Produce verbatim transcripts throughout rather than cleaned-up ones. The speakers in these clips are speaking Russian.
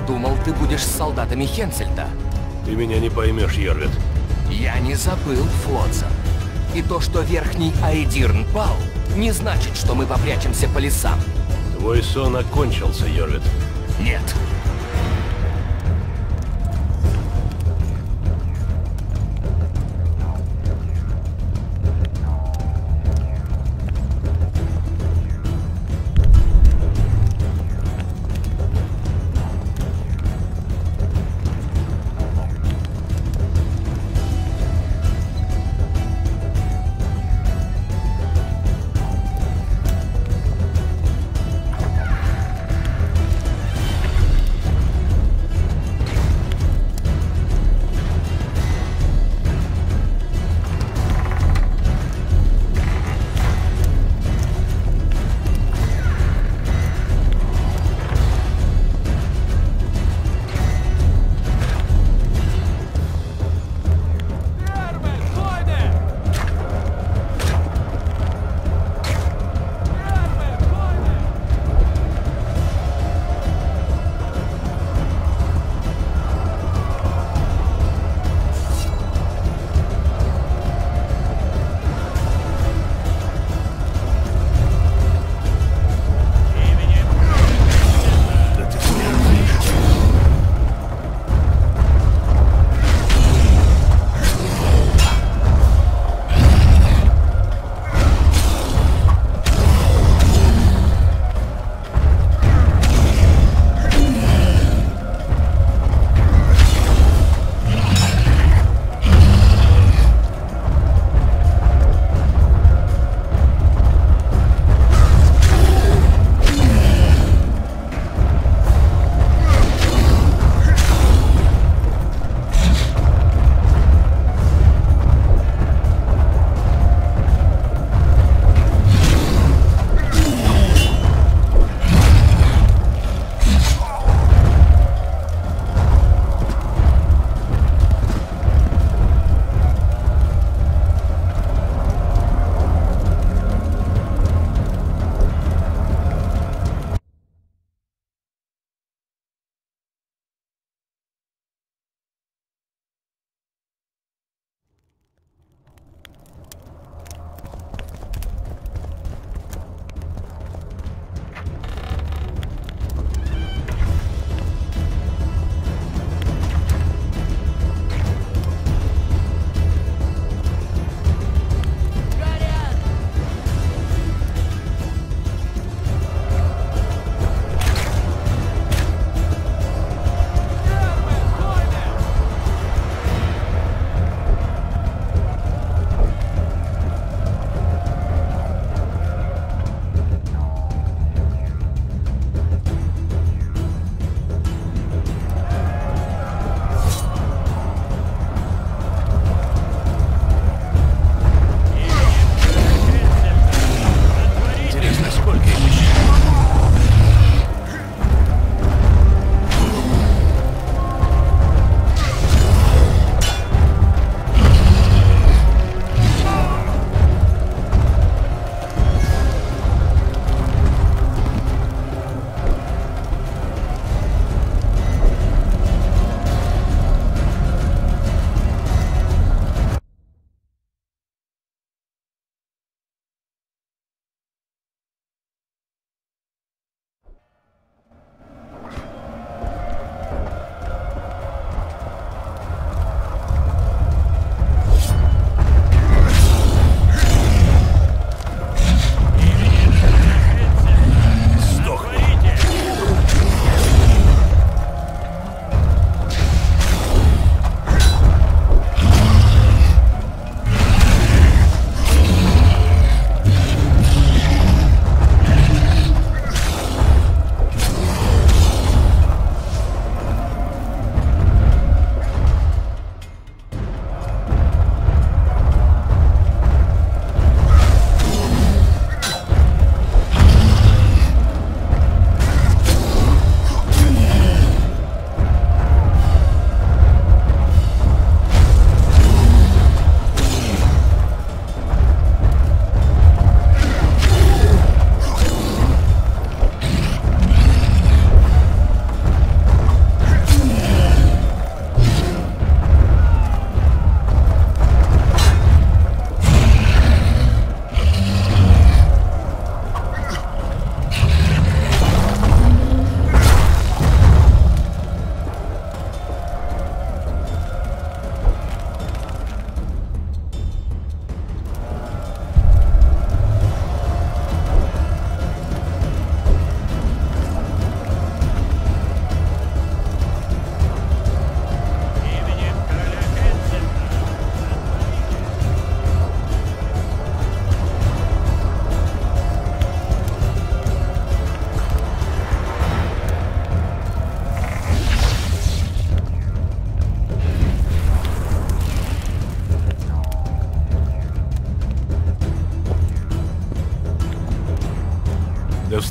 думал, ты будешь с солдатами Хенсельда. Ты меня не поймешь, Йорвит. Я не забыл, Флотсон. И то, что Верхний Аэдирн пал, не значит, что мы попрячемся по лесам. Твой сон окончился, Йорвит. Нет.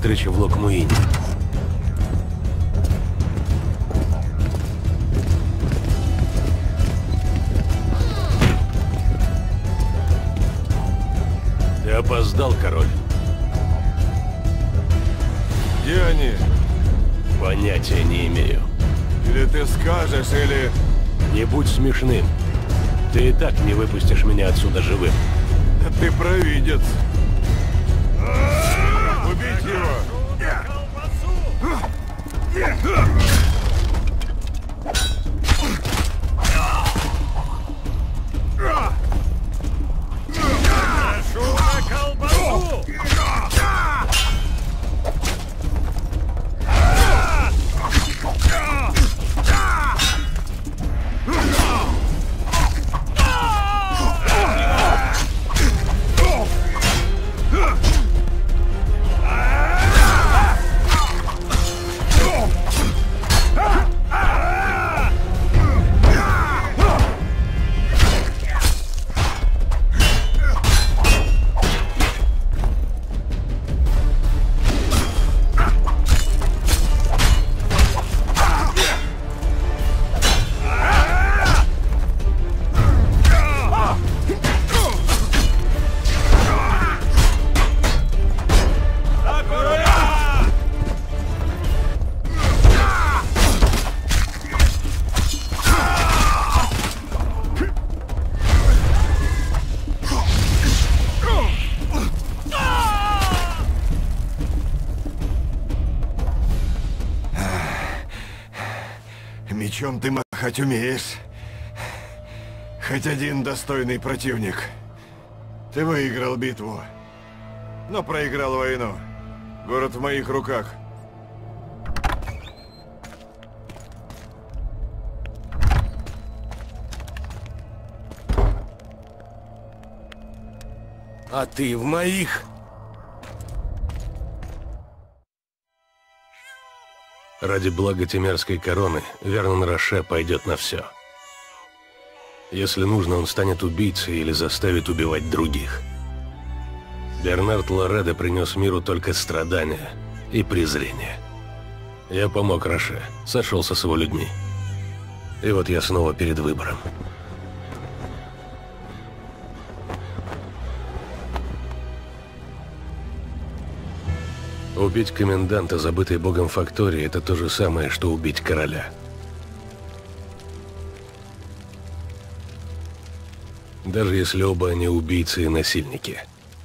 встречи в Локмуине. Ты опоздал, король. Где они? Понятия не имею. Или ты скажешь, или... Не будь смешным. Ты и так не выпустишь меня отсюда живым. Да ты провидец. Убить его! Мечом ты махать умеешь. Хоть один достойный противник. Ты выиграл битву, но проиграл войну. Город в моих руках. А ты в моих? Ради блага Темерской короны Вернон Роше пойдет на все. Если нужно, он станет убийцей или заставит убивать других. Бернард Лоредо принес миру только страдания и презрение. Я помог Роше, сошелся с его людьми. И вот я снова перед выбором. Убить коменданта, забытой богом фактории, это то же самое, что убить короля. Даже если оба они убийцы и насильники.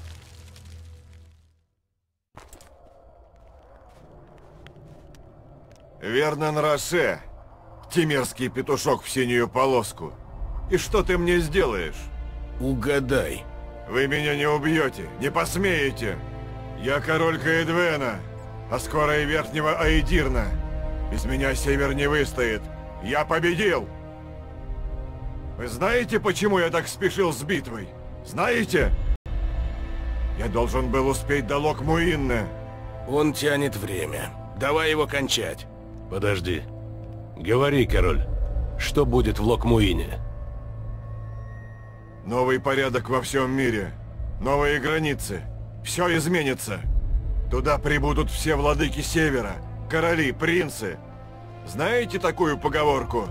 Вернон Роше, темерский петушок в синюю полоску. И что ты мне сделаешь? Угадай. Вы меня не убьете, не посмеете. Я король Каэдвена, а скоро и Верхнего Аэдирна. Без меня Север не выстоит. Я победил! Вы знаете, почему я так спешил с битвой? Знаете? Я должен был успеть до Локмуинна. Он тянет время. Давай его кончать. Подожди. Говори, король. Что будет в Локмуине? Новый порядок во всем мире. Новые границы. Все изменится. Туда прибудут все владыки Севера, короли, принцы. Знаете такую поговорку?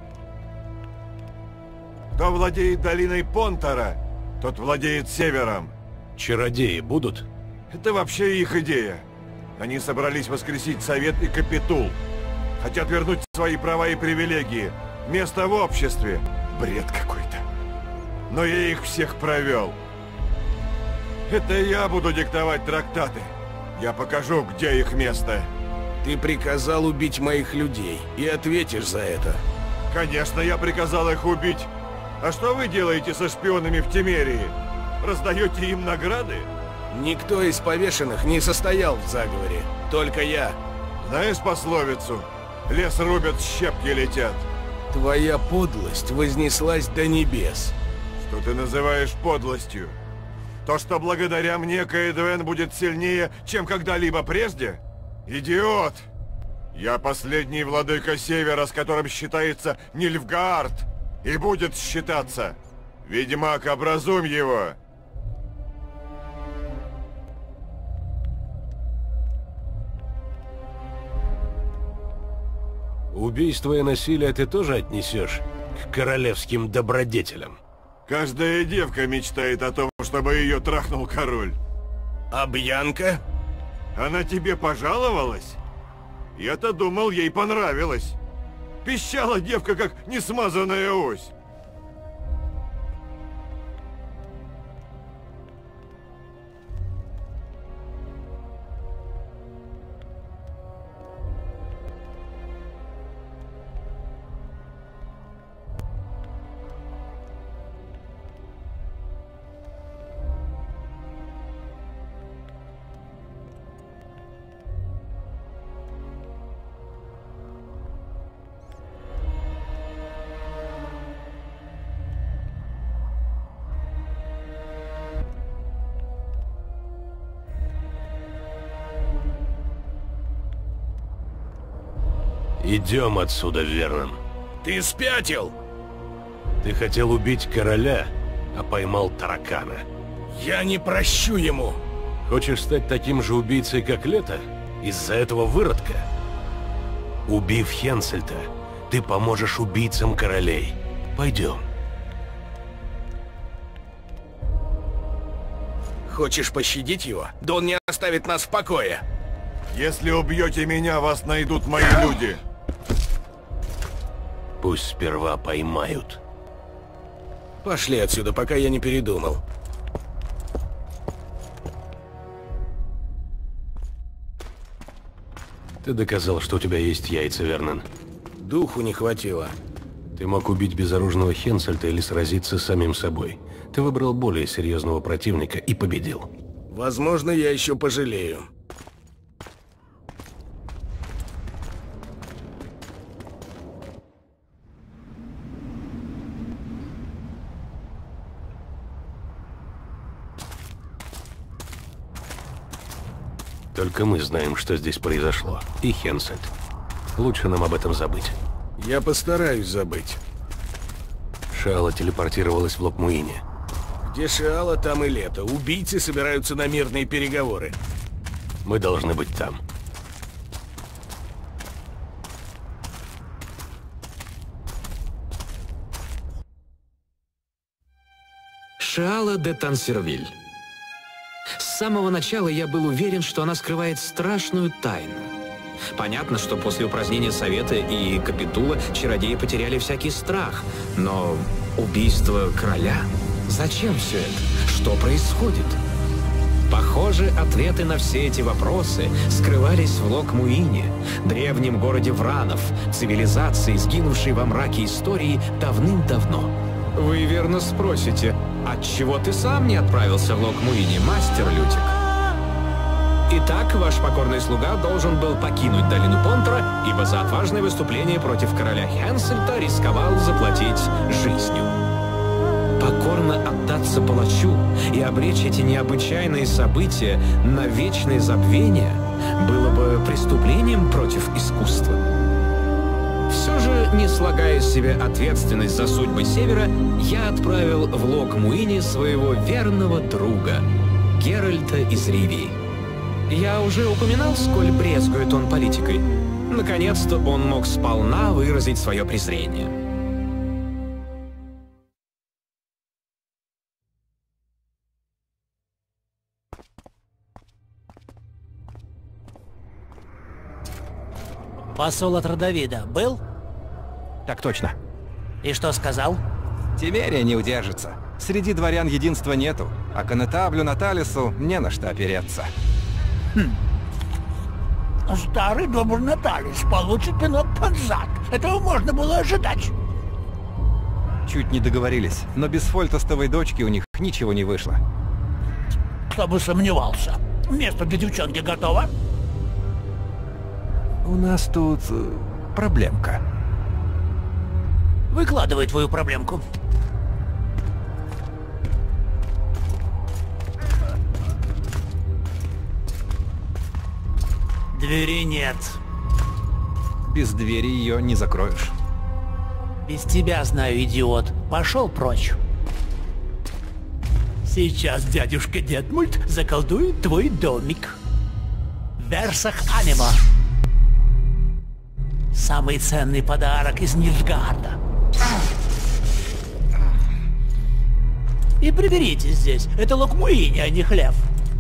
Кто владеет долиной Понтара, тот владеет Севером. Чародеи будут? Это вообще их идея. Они собрались воскресить Совет и Капитул. Хотят вернуть свои права и привилегии. Место в обществе. Бред какой-то. Но я их всех провел. Это я буду диктовать трактаты. Я покажу, где их место. Ты приказал убить моих людей и ответишь за это. Конечно, я приказал их убить. А что вы делаете со шпионами в Темерии? Раздаете им награды? Никто из повешенных не состоял в заговоре. Только я. Знаешь пословицу? Лес рубят, щепки летят. Твоя подлость вознеслась до небес. Что ты называешь подлостью? То, что благодаря мне Каэдвен будет сильнее, чем когда-либо прежде? Идиот! Я последний владыка Севера, с которым считается Нильфгаард. И будет считаться. Ведьмак, образумь его. Убийство и насилие ты тоже отнесешь к королевским добродетелям? Каждая девка мечтает о том, чтобы ее трахнул король. А Бьянка? Она тебе пожаловалась? Я-то думал, ей понравилось. Пищала девка, как несмазанная ось. Идем отсюда, Вернон. Ты спятил? Ты хотел убить короля, а поймал таракана. Я не прощу ему. Хочешь стать таким же убийцей, как Лето? Из-за этого выродка? Убив Хенсельта, ты поможешь убийцам королей. Пойдем. Хочешь пощадить его? Да он не оставит нас в покое. Если убьете меня, вас найдут мои люди. Пусть сперва поймают. Пошли отсюда, пока я не передумал. Ты доказал, что у тебя есть яйца, Вернон. Духу не хватило. Ты мог убить безоружного Хенсельта или сразиться с самим собой. Ты выбрал более серьезного противника и победил. Возможно, я еще пожалею. Только мы знаем, что здесь произошло. И Хенсельт. Лучше нам об этом забыть. Я постараюсь забыть. Шаала телепортировалась в Локмуине. Где Шаала, там и Лето. Убийцы собираются на мирные переговоры. Мы должны быть там. Шаала де Тансервиль. С самого начала я был уверен, что она скрывает страшную тайну. Понятно, что после упразднения Совета и Капитула чародеи потеряли всякий страх. Но убийство короля? Зачем все это? Что происходит? Похоже, ответы на все эти вопросы скрывались в Локмуине, древнем городе Вранов, цивилизации, сгинувшей во мраке истории давным-давно. Вы верно спросите, отчего ты сам не отправился в Локмуине, мастер Лютик? Итак, ваш покорный слуга должен был покинуть долину Понтера, ибо за отважное выступление против короля Хенсельта рисковал заплатить жизнью. Покорно отдаться палачу и обречь эти необычайные события на вечное забвение было бы преступлением против искусства. Все же, не слагая из себя ответственность за судьбы Севера, я отправил в Локмуине своего верного друга, Геральта из Ривии. Я уже упоминал, сколь брезгует он политикой. Наконец-то он мог сполна выразить свое презрение. Посол от Родовида был? Так точно. И что сказал? Тимерия не удержится. Среди дворян единства нету, а конетаблю Наталису не на что опереться. Хм. Старый добрый Наталис получит пинок под зад. Этого можно было ожидать. Чуть не договорились, но без фольтостовой дочки у них ничего не вышло. Кто бы сомневался. Место для девчонки готово? У нас тут э, проблемка. Выкладывай твою проблемку. Двери нет. Без двери ее не закроешь. Без тебя знаю, идиот. Пошел прочь. Сейчас дядюшка Детмульт заколдует твой домик. Версах Анима. Самый ценный подарок из Нильфгарда. И приберите здесь. Это Локмуини, а не хлеб.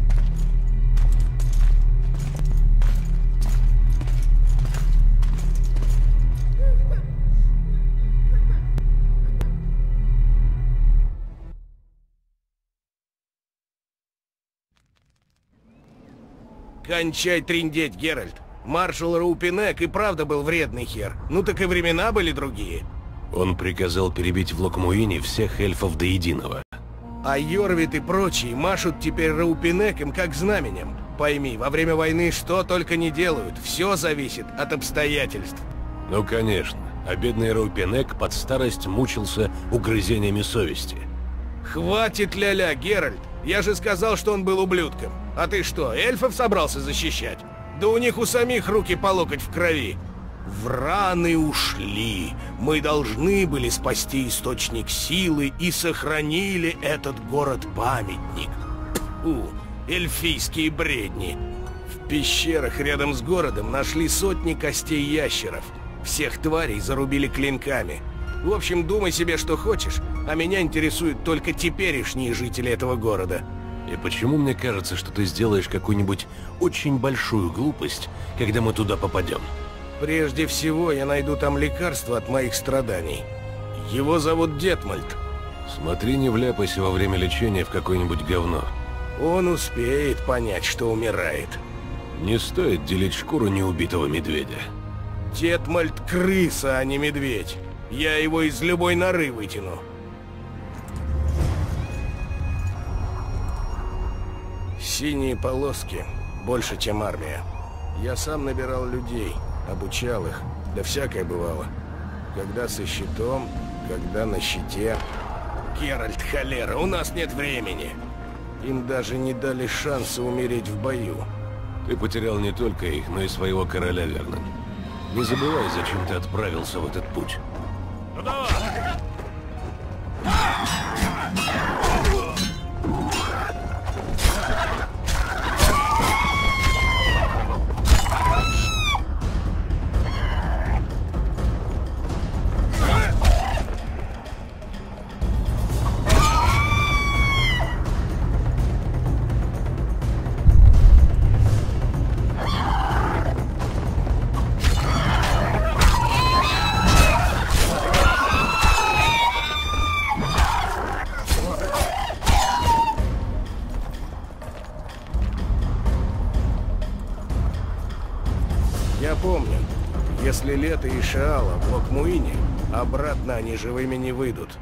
Кончай триндеть, Геральт. Маршал Раупинек и правда был вредный хер. Ну так и времена были другие. Он приказал перебить в Локмуине всех эльфов до единого. А Йорвит и прочие машут теперь Раупинеком как знаменем. Пойми, во время войны что только не делают. Все зависит от обстоятельств. Ну конечно. А бедный Раупинек под старость мучился угрызениями совести. Хватит ля-ля, Геральт. Я же сказал, что он был ублюдком. А ты что, эльфов собрался защищать? Да у них у самих руки по локоть в крови. Враны ушли. Мы должны были спасти источник силы и сохранили этот город-памятник. Фу, эльфийские бредни. В пещерах рядом с городом нашли сотни костей ящеров. Всех тварей зарубили клинками. В общем, думай себе, что хочешь, а меня интересуют только теперешние жители этого города. И почему мне кажется, что ты сделаешь какую-нибудь очень большую глупость, когда мы туда попадем? Прежде всего, я найду там лекарство от моих страданий. Его зовут Детмольд. Смотри, не вляпайся во время лечения в какое-нибудь говно. Он успеет понять, что умирает. Не стоит делить шкуру неубитого медведя. Детмольд крыса, а не медведь. Я его из любой норы вытяну. Синие полоски больше, чем армия. Я сам набирал людей, обучал их, да всякое бывало. Когда со щитом, когда на щите. Геральт, холера, у нас нет времени. Им даже не дали шанса умереть в бою. Ты потерял не только их, но и своего короля, верно? Не забывай, зачем ты отправился в этот путь. Ну давай! Я помню, если Лето и Шаала в Локмуине, обратно они живыми не выйдут.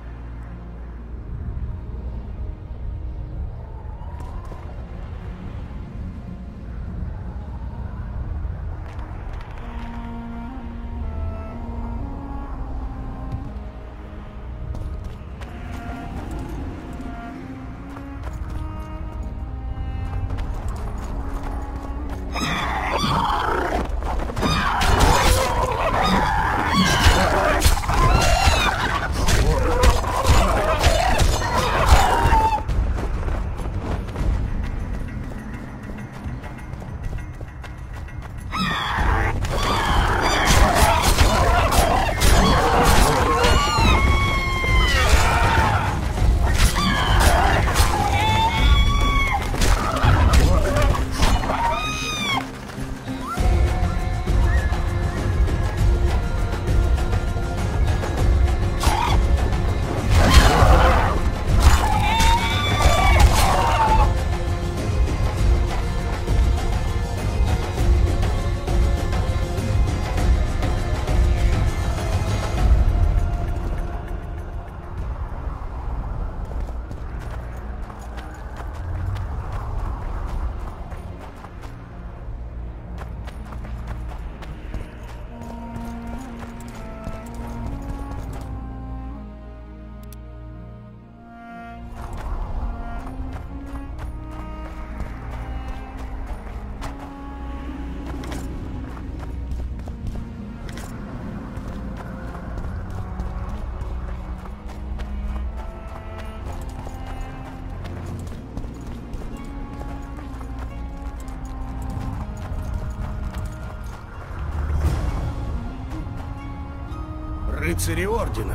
Рыцари Ордена.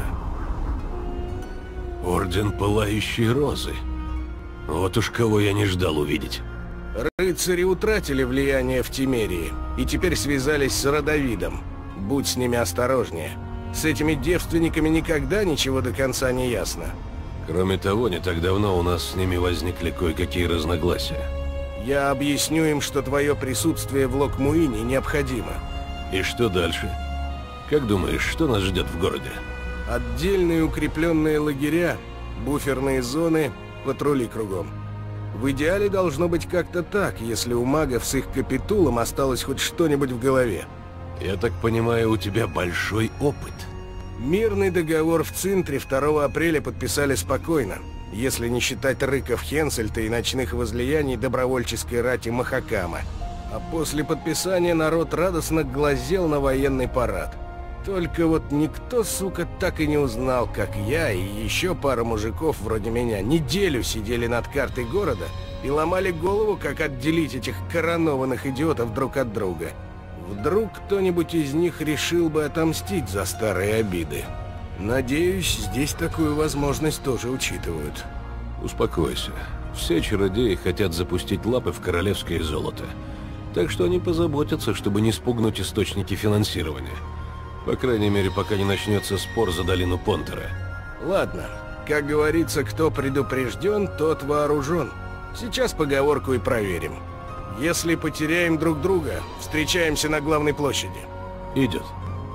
Орден Пылающей Розы. Вот уж кого я не ждал увидеть. Рыцари утратили влияние в Тимерии и теперь связались с Родовидом. Будь с ними осторожнее. С этими девственниками никогда ничего до конца не ясно. Кроме того, не так давно у нас с ними возникли кое-какие разногласия. Я объясню им, что твое присутствие в Локмуине необходимо. И что дальше? Как думаешь, что нас ждет в городе? Отдельные укрепленные лагеря, буферные зоны, патрули кругом. В идеале должно быть как-то так, если у магов с их капитулом осталось хоть что-нибудь в голове. Я так понимаю, у тебя большой опыт. Мирный договор в Цинтре второго апреля подписали спокойно, если не считать рыков Хенсельта и ночных возлияний добровольческой рати Махакама. А после подписания народ радостно глазел на военный парад. Только вот никто, сука, так и не узнал, как я и еще пара мужиков вроде меня неделю сидели над картой города и ломали голову, как отделить этих коронованных идиотов друг от друга. Вдруг кто-нибудь из них решил бы отомстить за старые обиды. Надеюсь, здесь такую возможность тоже учитывают. Успокойся. Все чародеи хотят запустить лапы в королевское золото. Так что они позаботятся, чтобы не спугнуть источники финансирования. По крайней мере, пока не начнется спор за долину Понтера. Ладно. Как говорится, кто предупрежден, тот вооружен. Сейчас поговорку и проверим. Если потеряем друг друга, встречаемся на главной площади. Идет.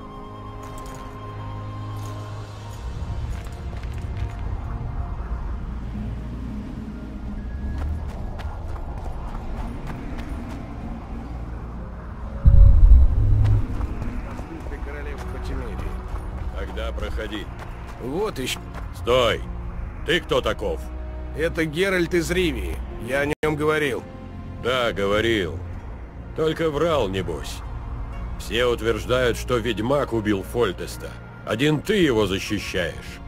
Тогда проходи. Вот еще. Стой! Ты кто таков? Это Геральт из Ривии. Я о нем говорил. Да, говорил. Только врал, небось. Все утверждают, что ведьмак убил Фольтеста. Один ты его защищаешь.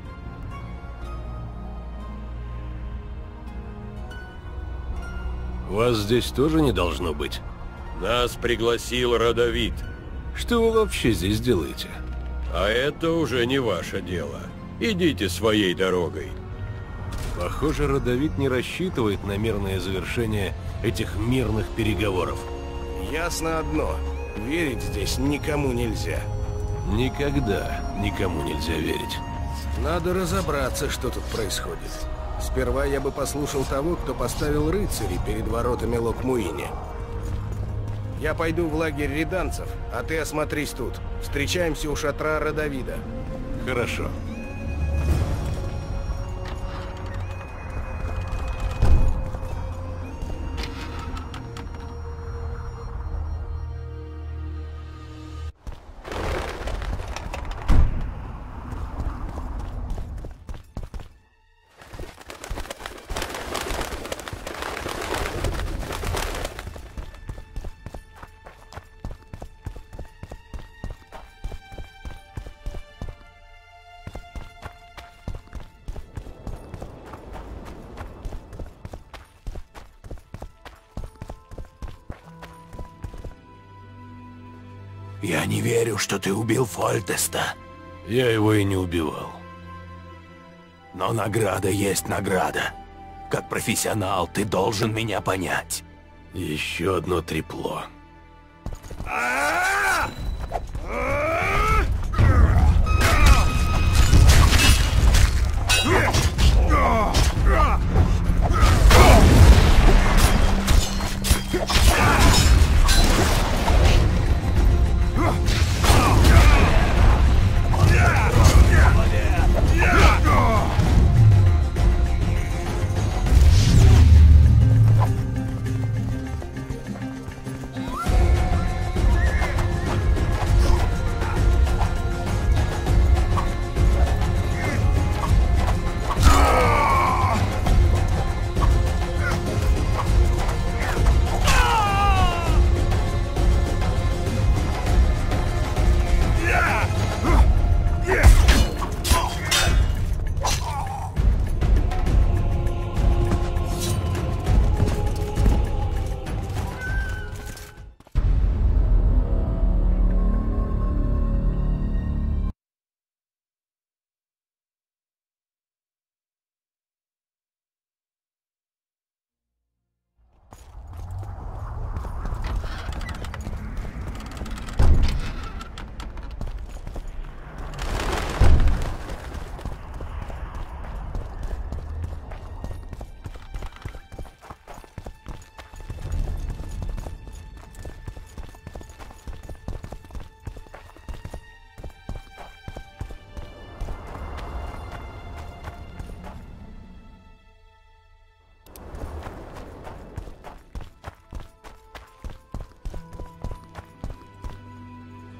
Вас здесь тоже не должно быть. Нас пригласил Родовид. Что вы вообще здесь делаете? А это уже не ваше дело. Идите своей дорогой. Похоже, Родовид не рассчитывает на мирное завершение этих мирных переговоров. Ясно одно. Верить здесь никому нельзя. Никогда никому нельзя верить. Надо разобраться, что тут происходит. Сперва я бы послушал того, кто поставил рыцарей перед воротами Локмуине. Я пойду в лагерь реданцев, а ты осмотрись тут. Встречаемся у шатра Родовида. Хорошо. Я не верю, что ты убил Фольтеста. Я его и не убивал. Но награда есть награда. Как профессионал, ты должен меня понять. Еще одно трепло.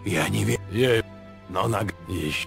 Я не верю. Я... Но наг... Еще...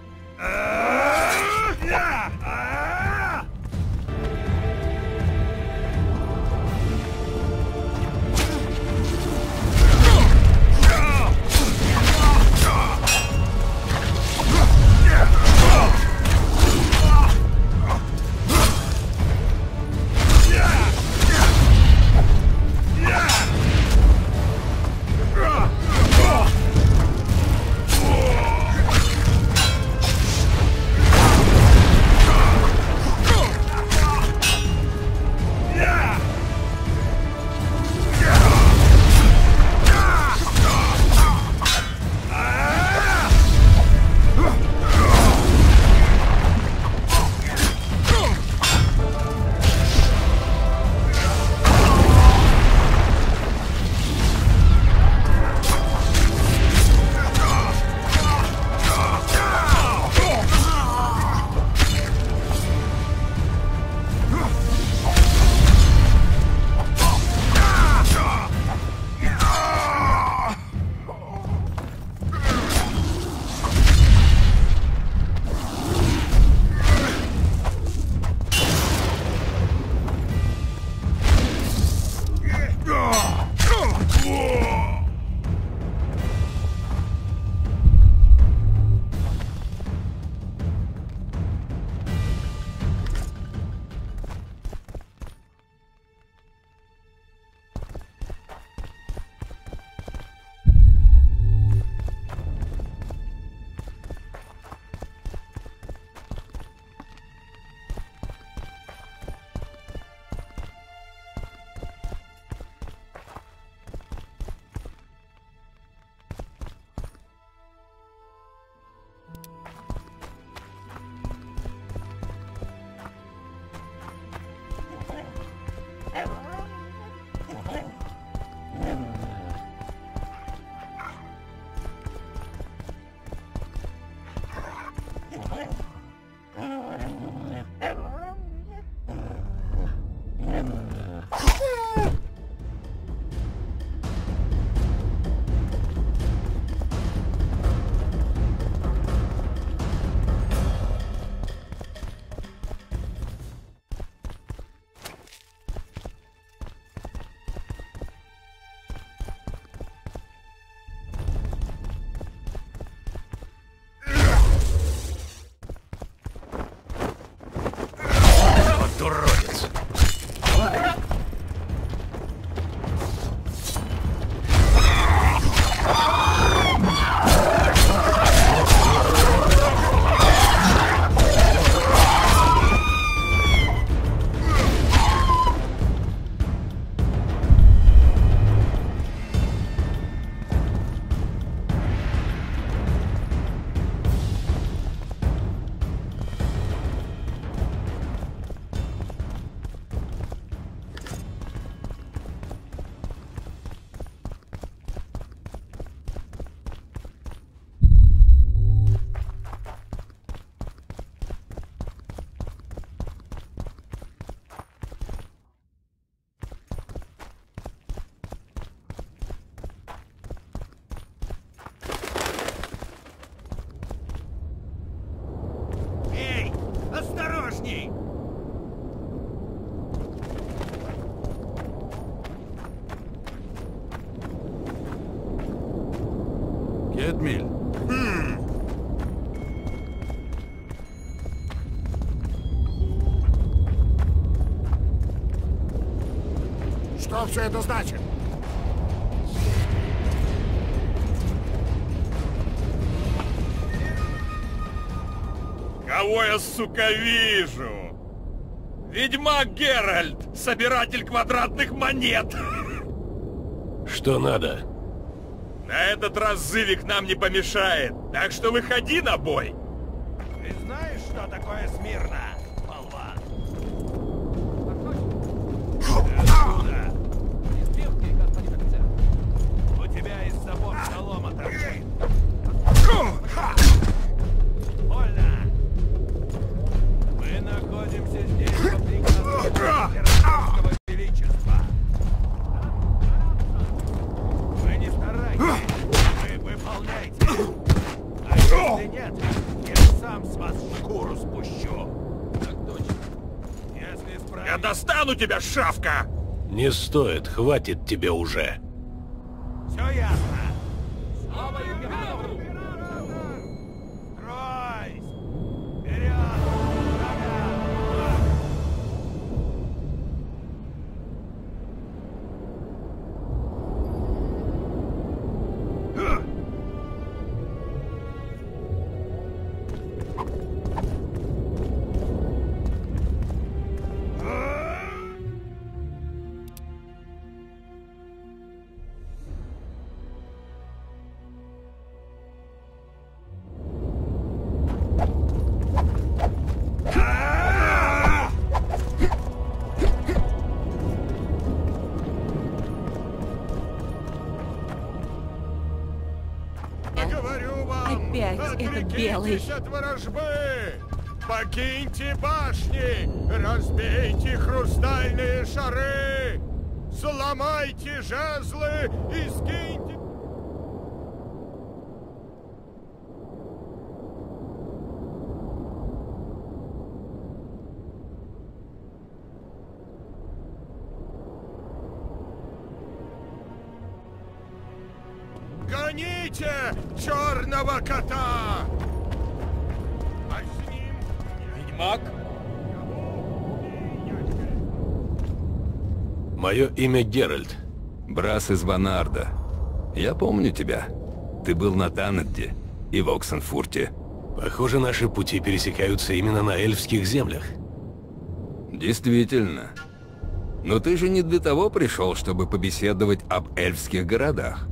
Кетмиль. Что все это значит? Кого я, сука, вижу? Ведьмак Геральт, собиратель квадратных монет. Что надо? На этот раз Зывик нам не помешает, так что выходи на бой. Ты знаешь, что такое Смирно, болван? Отсюда. У тебя из сапог солома торчит. Больно. Мы находимся здесь по приказу Императорского Величества. Вы не старайтесь, вы выполняйте. Если нет, я сам с вас шкуру спущу. Так точно. Если справедливо... Я достану тебя, шавка! Не стоит, хватит тебе уже. Все ясно. Слава императору! Стройсь! Вперед! Опять этот белый. От ворожбы! Покиньте башни! Разбейте хрустальные шары! Сломайте жезлы и скиньте... Гоните черного кота! А с ним... Ведьмак? Мое имя Геральт. Брас из Ванарда. Я помню тебя. Ты был на Танедде и в Оксенфурте. Похоже, наши пути пересекаются именно на эльфских землях. Действительно. Но ты же не для того пришел, чтобы побеседовать об эльфских городах.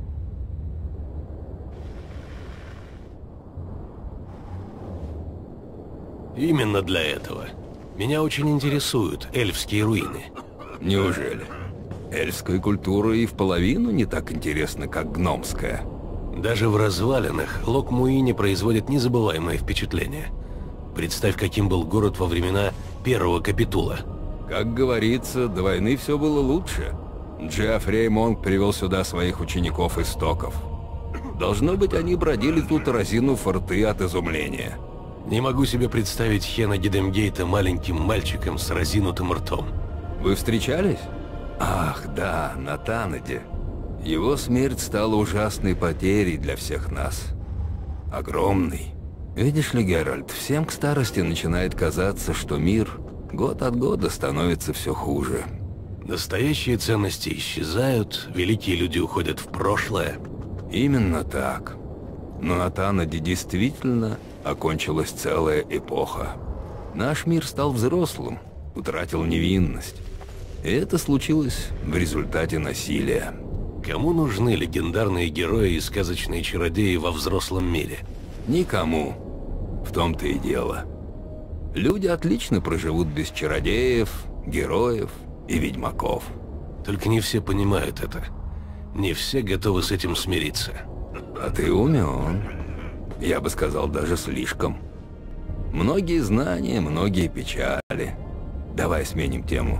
Именно для этого. Меня очень интересуют эльфские руины. Неужели? Эльфская культура и в половину не так интересна, как гномская. Даже в развалинах Лок-Муини производит незабываемое впечатление. Представь, каким был город во времена первого Капитула. Как говорится, до войны все было лучше. Джеффрей Монк привел сюда своих учеников из Стоков. Должно быть, они бродили тут, разинув рты от изумления. Не могу себе представить Хена Гидемгейта маленьким мальчиком с разинутым ртом. Вы встречались? Ах, да, на Танеде. Его смерть стала ужасной потерей для всех нас. Огромной. Видишь ли, Геральт, всем к старости начинает казаться, что мир год от года становится все хуже. Настоящие ценности исчезают, великие люди уходят в прошлое. Именно так. Но на Танеде действительно окончилась целая эпоха. Наш мир стал взрослым, утратил невинность. И это случилось в результате насилия. Кому нужны легендарные герои и сказочные чародеи во взрослом мире? Никому. В том-то и дело. Люди отлично проживут без чародеев, героев и ведьмаков. Только не все понимают это. Не все готовы с этим смириться. А ты умен. Я бы сказал, даже слишком. Многие знания, многие печали. Давай сменим тему.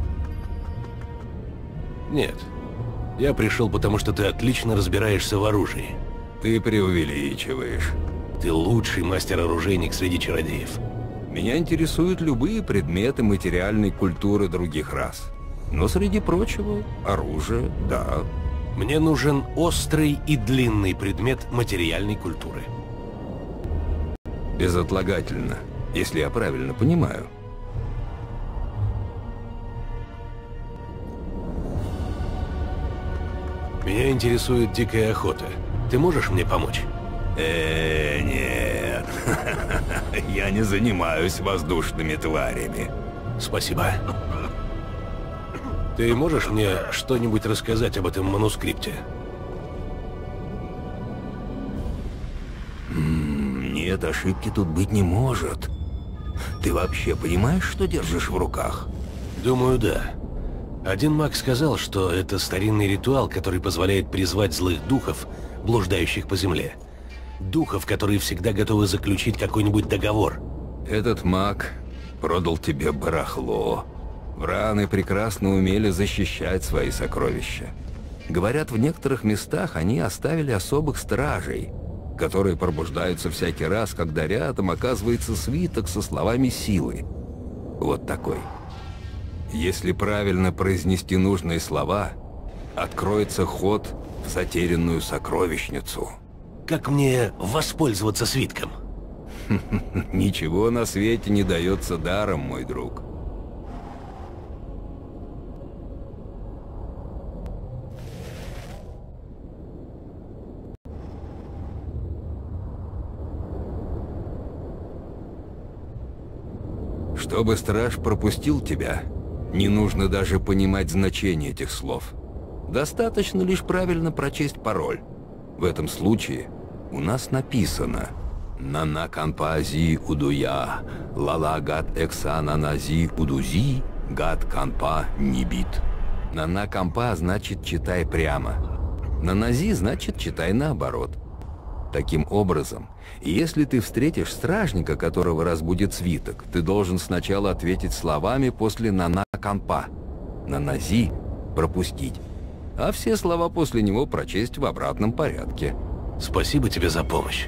Нет. Я пришел, потому что ты отлично разбираешься в оружии. Ты преувеличиваешь. Ты лучший мастер-оружейник среди чародеев. Меня интересуют любые предметы материальной культуры других рас. Но среди прочего, оружие, да. Мне нужен острый и длинный предмет материальной культуры. Безотлагательно, если я правильно понимаю. Меня интересует дикая охота. Ты можешь мне помочь? Э, нет. Я не занимаюсь воздушными тварями. Спасибо. Ты можешь мне что-нибудь рассказать об этом манускрипте? Нет, ошибки тут быть не может. Ты вообще понимаешь, что держишь в руках? Думаю, да. Один маг сказал, что это старинный ритуал, который позволяет призвать злых духов, блуждающих по земле. Духов, которые всегда готовы заключить какой-нибудь договор. Этот маг продал тебе барахло. Враны прекрасно умели защищать свои сокровища. Говорят, в некоторых местах они оставили особых стражей, которые пробуждаются всякий раз, когда рядом оказывается свиток со словами силы. Вот такой. Если правильно произнести нужные слова, откроется ход в затерянную сокровищницу. Как мне воспользоваться свитком? Ничего на свете не дается даром, мой друг. Чтобы страж пропустил тебя, не нужно даже понимать значение этих слов. Достаточно лишь правильно прочесть пароль. В этом случае у нас написано «Нана канпази удуя, лала гат эксана нази удузи, гат канпа нибит». «Нана кампа» значит «читай прямо». «Нанази» значит «читай наоборот». Таким образом, если ты встретишь стражника, которого разбудит свиток, ты должен сначала ответить словами после «нана кампа». «Нанази» — пропустить, а все слова после него прочесть в обратном порядке. Спасибо тебе за помощь.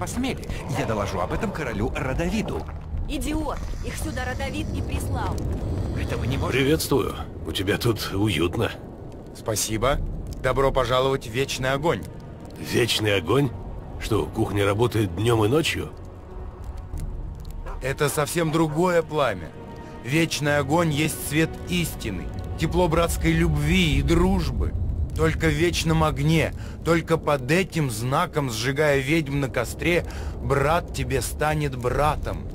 посмели. Я доложу об этом королю Родовиду. Идиот! Их сюда Родовид и прислал. Этого не может... Приветствую. У тебя тут уютно. Спасибо. Добро пожаловать в Вечный Огонь. Вечный огонь? Что, кухня работает днем и ночью? Это совсем другое пламя. Вечный огонь есть свет истины, тепло братской любви и дружбы. Только в вечном огне, только под этим знаком, сжигая ведьм на костре, брат тебе станет братом.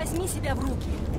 Возьми себя в руки.